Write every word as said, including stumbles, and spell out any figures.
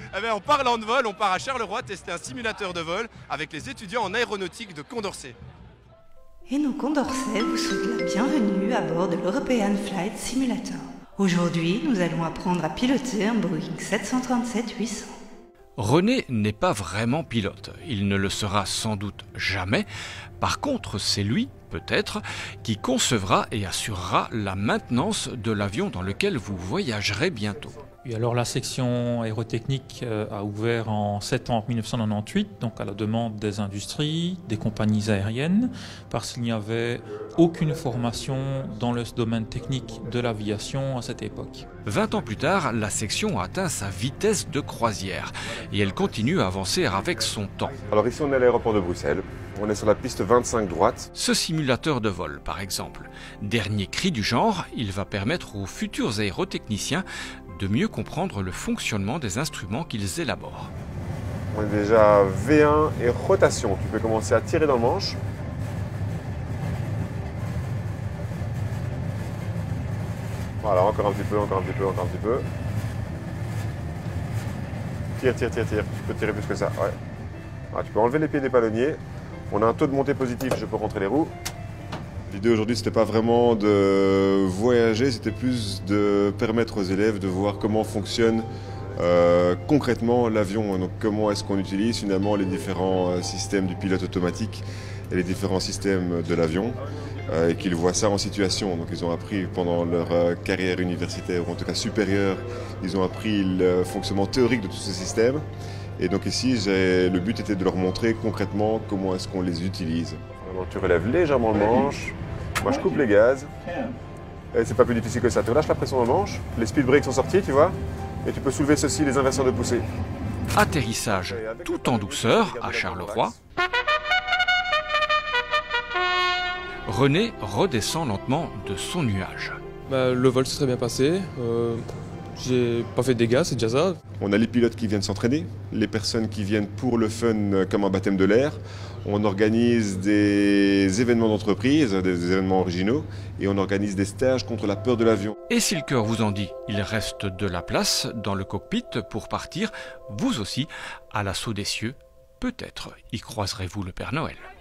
Eh bien, en parlant de vol, on part à Charleroi tester un simulateur de vol avec les étudiants en aéronautique de Condorcet. Et nos Condorcet vous souhaitent la bienvenue à bord de l'European Flight Simulator. Aujourd'hui, nous allons apprendre à piloter un Boeing sept cent trente-sept huit cents. René n'est pas vraiment pilote, il ne le sera sans doute jamais. Par contre, c'est lui, peut-être, qui concevra et assurera la maintenance de l'avion dans lequel vous voyagerez bientôt. Et alors la section aérotechnique a ouvert en septembre mille neuf cent quatre-vingt-dix-huit, donc à la demande des industries, des compagnies aériennes, parce qu'il n'y avait aucune formation dans le domaine technique de l'aviation à cette époque. Vingt ans plus tard, la section a atteint sa vitesse de croisière et elle continue à avancer avec son temps. Alors ici on est à l'aéroport de Bruxelles, on est sur la piste vingt-cinq droite. Ce simulateur de vol par exemple, dernier cri du genre, il va permettre aux futurs aérotechniciens de mieux comprendre le fonctionnement des instruments qu'ils élaborent. On est déjà V un et rotation, tu peux commencer à tirer dans le manche. Voilà, encore un petit peu, encore un petit peu, encore un petit peu. Tire, tire, tire, tire. Tu peux tirer plus que ça, ouais. Ah, tu peux enlever les pieds des palonniers. On a un taux de montée positif, je peux rentrer les roues. L'idée aujourd'hui, c'était pas vraiment de voyager, c'était plus de permettre aux élèves de voir comment fonctionne euh, concrètement l'avion. Donc comment est-ce qu'on utilise finalement les différents systèmes du pilote automatique et les différents systèmes de l'avion. Euh, et qu'ils voient ça en situation. Donc ils ont appris pendant leur euh, carrière universitaire, ou en tout cas supérieure, ils ont appris le fonctionnement théorique de tous ces systèmes. Et donc ici, le but était de leur montrer concrètement comment est-ce qu'on les utilise. Alors, tu relèves légèrement le manche, moi je coupe les gaz, et c'est pas plus difficile que ça. Tu relâches la pression dans le manche, les speed brakes sont sortis, tu vois, et tu peux soulever ceci, les inverseurs de poussée. Atterrissage tout en douceur à Charleroi. René redescend lentement de son nuage. Bah, le vol s'est très bien passé. Euh, j'ai pas fait de dégâts, c'est déjà ça. On a les pilotes qui viennent s'entraîner, les personnes qui viennent pour le fun comme un baptême de l'air. On organise des événements d'entreprise, des événements originaux, et on organise des stages contre la peur de l'avion. Et si le cœur vous en dit, il reste de la place dans le cockpit pour partir, vous aussi, à l'assaut des cieux. Peut-être y croiserez-vous le Père Noël.